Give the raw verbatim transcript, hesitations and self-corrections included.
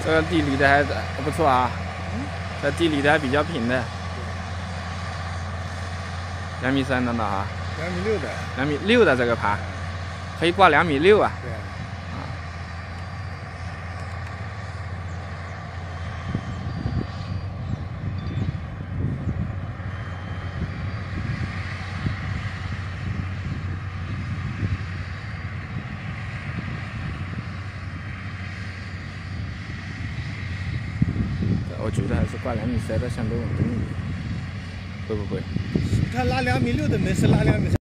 这个地理的还不错啊，这地理的还比较平的，两米三的呢哈， 两米六的， 两米六的这个爬，可以挂两米六啊。 对。 我觉得还是挂两米三的相对稳定一点，会不会？ 他拉两米六的门是拉两米三。